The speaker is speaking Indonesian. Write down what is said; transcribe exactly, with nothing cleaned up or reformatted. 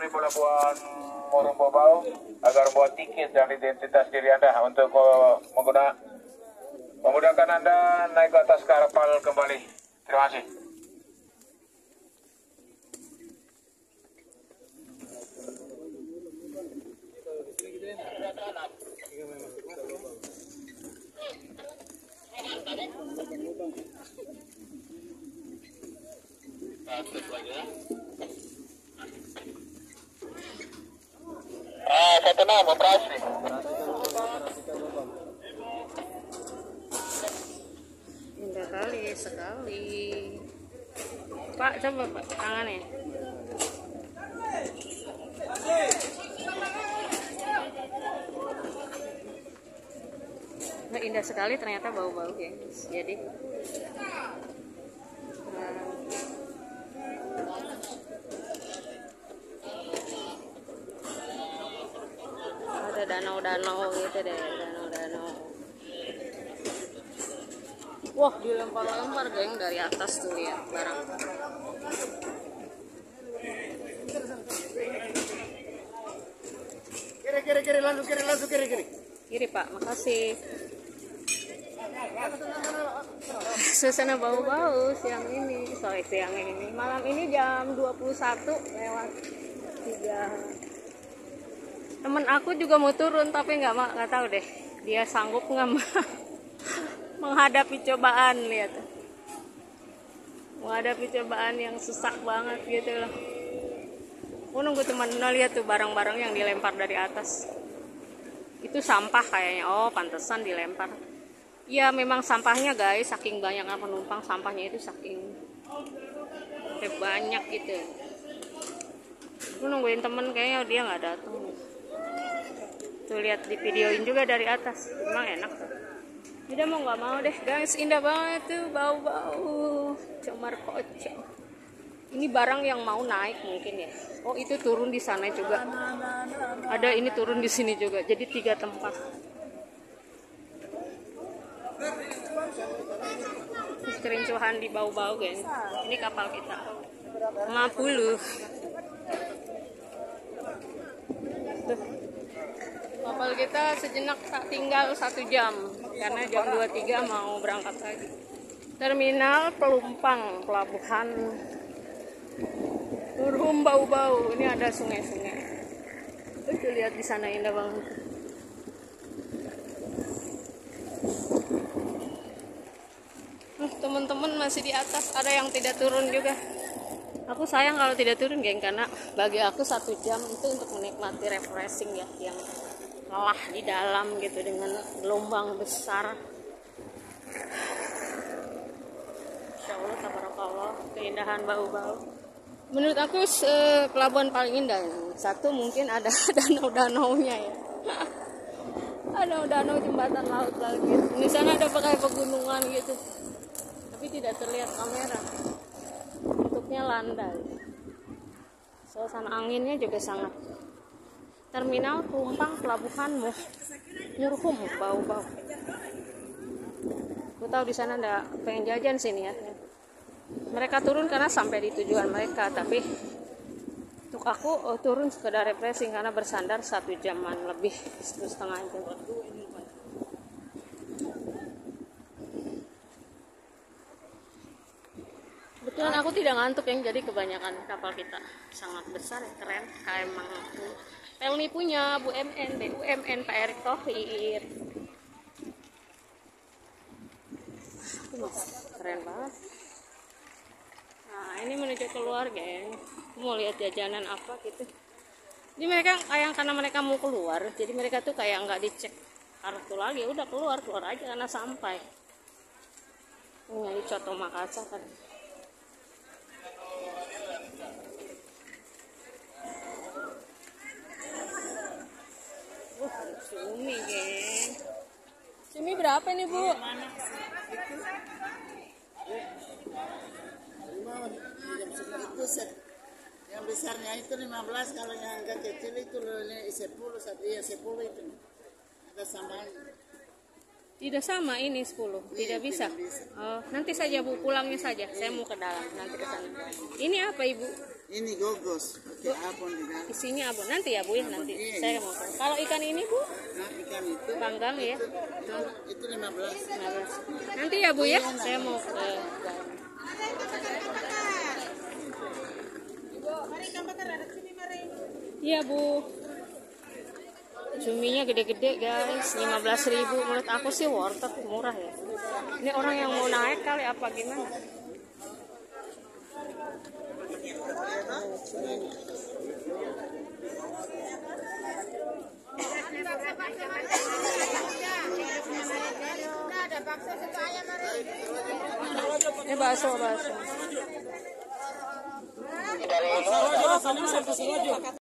di pelabuhan Murung Bau agar buat tiket dan identitas diri Anda untuk menggunakan memudahkan Anda naik ke atas kapal kembali. Terima kasih. Ah, satu enam operasi. Indah kali sekali. Pak, coba Pak tangannya. Nah, indah sekali ternyata bau-bau guys. Jadi nah, ada danau-danau gitu deh, danau-danau. Wah, dilempar-lempar geng dari atas tuh, lihat barang. Kiri kiri kiri langsung kiri langsung kiri kiri. Kiri Pak, makasih. Suasana bau-bau siang ini, sorry siang ini, malam ini jam dua puluh satu lewat tiga. Temen aku juga mau turun tapi nggak mak nggak tahu deh dia sanggup nggak menghadapi cobaan, lihat menghadapi cobaan yang susah banget gitu loh. Aku nunggu teman lihat tuh barang-barang yang dilempar dari atas itu sampah kayaknya. Oh pantesan dilempar. Ya memang sampahnya guys, saking banyaknya penumpang sampahnya itu saking kayak banyak gitu. Aku nungguin temen kayaknya dia nggak datang. Tuh lihat di videoin juga dari atas, emang enak tuh. Udah mau nggak mau deh guys, indah banget tuh bau-bau comar kocok. Ini barang yang mau naik mungkin ya. Oh itu turun di sana juga. Ada ini turun di sini juga. Jadi tiga tempat. Kerincuhan di bau-bau guys. Ini kapal kita lima puluh. Tuh. Kapal kita sejenak tak tinggal satu jam karena jam dua puluh tiga mau berangkat lagi. Terminal Pelumpang Pelabuhan Murung Bau-Bau. Ini ada sungai-sungai. Tuh lihat di sana indah banget. Teman-teman masih di atas, ada yang tidak turun juga. Aku sayang kalau tidak turun geng, karena bagi aku satu jam itu untuk menikmati refreshing ya, yang lelah di dalam gitu dengan gelombang besar. Insya Allah tabarakallah, keindahan bau-bau. Menurut aku pelabuhan paling indah satu mungkin ada danau-danaunya ya. Ada danau, jembatan laut lagi. Di sana ada pakai pegunungan gitu. Tapi tidak terlihat kamera. Bentuknya landai. Suasana anginnya juga sangat. Terminal Pelumpang Pelabuhan Murung Bau-Bau. Aku tahu di sana ada pengen jajan sini ya. Mereka turun karena sampai di tujuan mereka, tapi untuk aku oh, turun sekedar refreshing karena bersandar satu jaman lebih, satu setengah jam. Kebetulan aku tidak ngantuk yang jadi kebanyakan kapal kita sangat besar ya, keren. Kayak emang Pelni punya, Bu M N, B U M N, Pak Erick Thohir. Keren banget. Nah ini menuju keluar geng. Mau lihat jajanan apa gitu. Jadi mereka kayak karena mereka mau keluar, jadi mereka tuh kayak nggak dicek kartu lagi, udah keluar keluar aja karena sampai. Ini Coto Makassar kan. Uh, cumi geng. Cumi berapa nih Bu? Itu set yang besarnya itu lima belas, kalau yang agak kecil itu sepuluh, satu ya sepuluh itu ada samanya. Tidak sama ini sepuluh, tidak Iya, bisa. tidak bisa. Oh, nanti saja Bu, pulangnya saja. Saya mau ke dalam, nanti ke sana. Ini apa Ibu? Ini gogos, pakai abon di dalam. Isinya abon. Nanti ya Bu ya, nanti. Saya mau tahu. Kalau ikan ini Bu, Nah, ikan itu panggang ya. itu, itu lima belas. lima belas. Nanti ya Bu ya, saya mau ke Iya Bu. Cuminya gede-gede guys, lima belas ribu. Menurut aku sih worth it, murah ya. Ini orang yang mau naik kali apa gimana? Ini bakso, bakso.